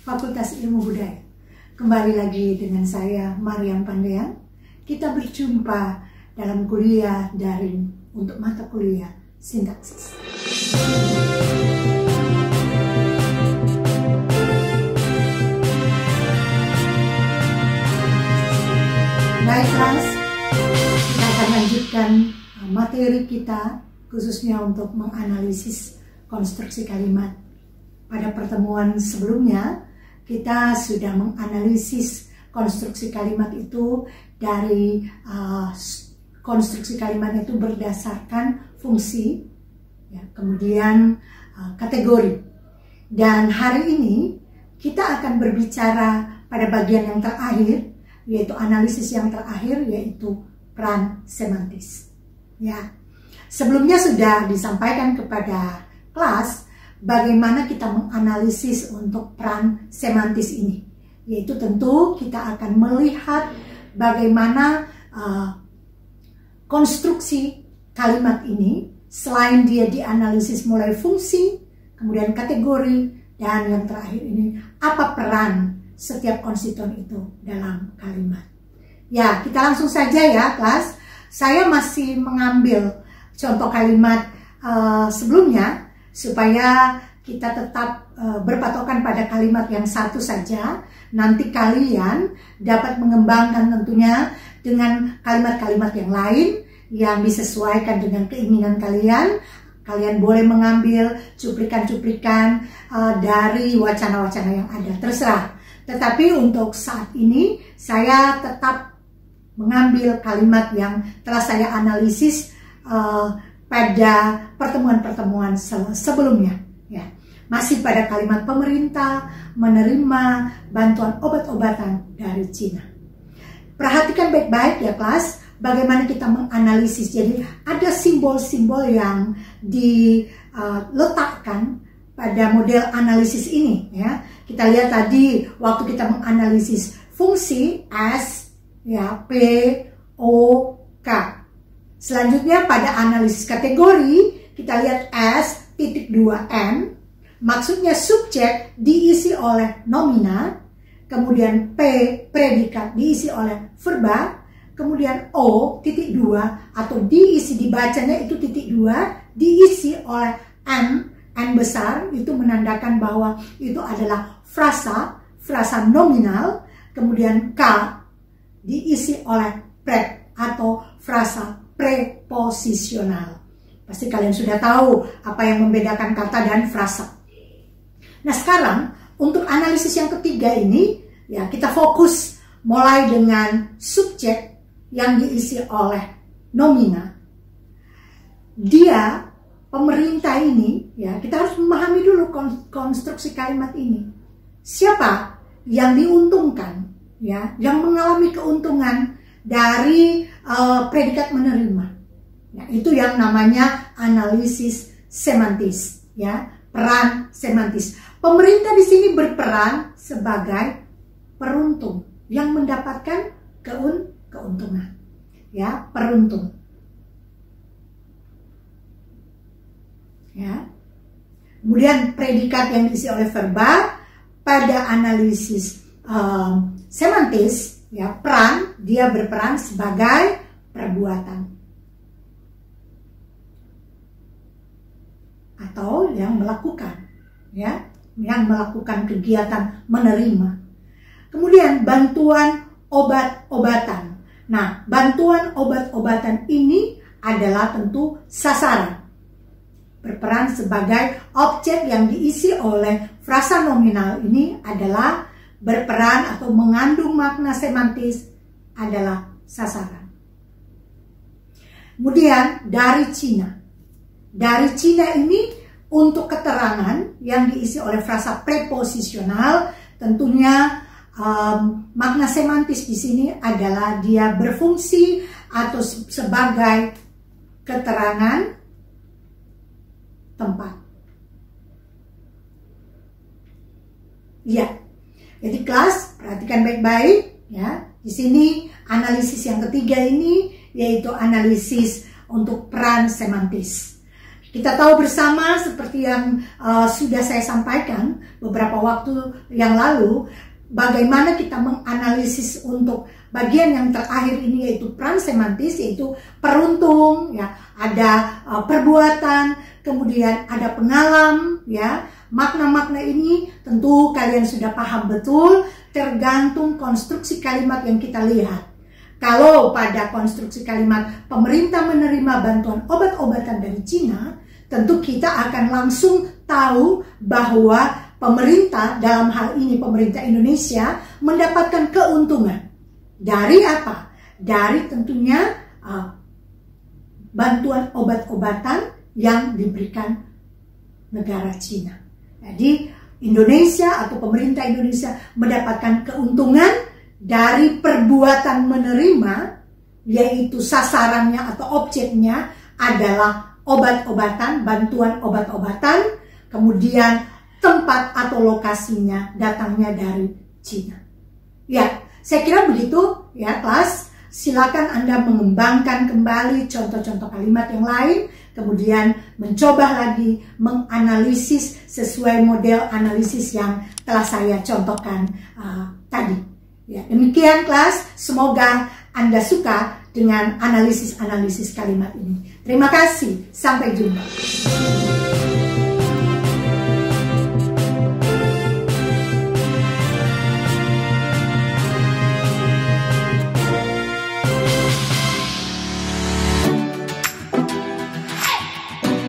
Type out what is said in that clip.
Fakultas Ilmu Budaya. Kembali lagi dengan saya, Mariam Pandean. Kita berjumpa dalam kuliah daring untuk mata kuliah sintaksis. Baik kelas, kita akan lanjutkan materi kita khususnya untuk menganalisis konstruksi kalimat. Pada pertemuan sebelumnya, kita sudah menganalisis konstruksi kalimat itu dari konstruksi kalimat itu berdasarkan fungsi, ya, kemudian kategori. Dan hari ini kita akan berbicara pada bagian yang terakhir, yaitu analisis yang terakhir, yaitu peran semantis. Ya, sebelumnya sudah disampaikan kepada kelas bagaimana kita menganalisis untuk peran semantis ini, yaitu tentu kita akan melihat bagaimana konstruksi kalimat ini selain dia dianalisis mulai fungsi, kemudian kategori, dan yang terakhir ini apa peran setiap konstituen itu dalam kalimat. Ya, kita langsung saja ya kelas. Saya masih mengambil contoh kalimat sebelumnya supaya kita tetap berpatokan pada kalimat yang satu saja. Nanti kalian dapat mengembangkan tentunya dengan kalimat-kalimat yang lain yang disesuaikan dengan keinginan kalian. Kalian boleh mengambil cuplikan-cuplikan dari wacana-wacana yang ada, terserah. Tetapi untuk saat ini saya tetap mengambil kalimat yang telah saya analisis pada pertemuan-pertemuan sebelumnya, ya. Masih pada kalimat pemerintah menerima bantuan obat-obatan dari Cina. Perhatikan baik-baik ya kelas, bagaimana kita menganalisis. Jadi ada simbol-simbol yang diletakkan pada model analisis ini, ya. Kita lihat tadi waktu kita menganalisis fungsi S, ya, P, O, K. Selanjutnya pada analisis kategori, kita lihat S titik 2N, maksudnya subjek diisi oleh nomina, kemudian P predikat diisi oleh verba, kemudian O titik 2 atau diisi dibacanya itu titik 2 diisi oleh N besar, itu menandakan bahwa itu adalah frasa nominal, kemudian K diisi oleh pred atau frasa preposisional. Pasti kalian sudah tahu apa yang membedakan kata dan frasa. Nah sekarang untuk analisis yang ketiga ini, ya, kita fokus mulai dengan subjek yang diisi oleh nomina. Dia pemerintah ini, ya, kita harus memahami dulu konstruksi kalimat ini. Siapa yang diuntungkan, ya, yang mengalami keuntungan dari predikat menerima. Ya, itu yang namanya analisis semantis, ya, peran semantis. Pemerintah di sini berperan sebagai peruntung yang mendapatkan keuntungan, ya, peruntung. Ya. Kemudian predikat yang diisi oleh verba pada analisis semantis, ya, peran, dia berperan sebagai perbuatan atau yang melakukan, ya, yang melakukan kegiatan menerima. Kemudian bantuan obat-obatan. Nah, bantuan obat-obatan ini adalah tentu sasaran, berperan sebagai objek yang diisi oleh frasa nominal ini adalah berperan atau mengandung makna semantis adalah sasaran. Kemudian dari Cina. Dari Cina ini untuk keterangan yang diisi oleh frasa preposisional, tentunya makna semantis di sini adalah dia berfungsi atau sebagai keterangan tempat. Ya. Jadi kelas, perhatikan baik-baik, ya. Di sini analisis yang ketiga ini yaitu analisis untuk peran semantis. Kita tahu bersama seperti yang sudah saya sampaikan beberapa waktu yang lalu, bagaimana kita menganalisis untuk bagian yang terakhir ini, yaitu peran semantis, yaitu peruntung, ya, ada perbuatan, kemudian ada pengalam, ya. Makna-makna ini tentu kalian sudah paham betul, tergantung konstruksi kalimat yang kita lihat. Kalau pada konstruksi kalimat pemerintah menerima bantuan obat-obatan dari Cina, tentu kita akan langsung tahu bahwa pemerintah, dalam hal ini pemerintah Indonesia, mendapatkan keuntungan. Dari apa? Dari tentunya bantuan obat-obatan yang diberikan negara Cina. Jadi Indonesia atau pemerintah Indonesia mendapatkan keuntungan dari perbuatan menerima, yaitu sasarannya atau objeknya adalah obat-obatan, bantuan obat-obatan, kemudian tempat atau lokasinya datangnya dari Cina. Ya, saya kira begitu ya kelas. Silakan Anda mengembangkan kembali contoh-contoh kalimat yang lain, kemudian mencoba lagi menganalisis sesuai model analisis yang telah saya contohkan tadi. Ya, demikian kelas, semoga Anda suka dengan analisis-analisis kalimat ini. Terima kasih, sampai jumpa.